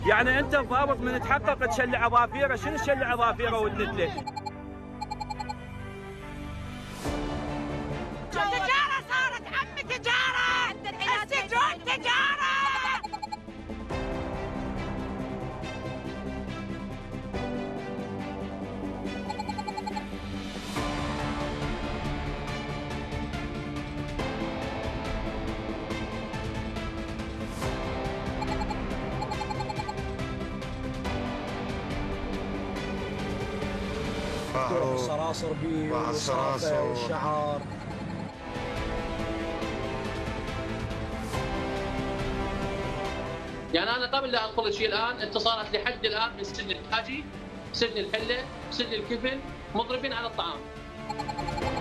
يعني انت الضابط من تحقق تشلع اظافيره، شنو تشلع اظافيره وتندله؟ تجارة صارت عمي، تجارة، السجون تجارة. الصراصر بي والشعر. يعني انا قبل لا ادخل الشيء الان اتصالات لحد الان من سجن الحاجي، سجن الحله، سجن الكفل، مضربين على الطعام.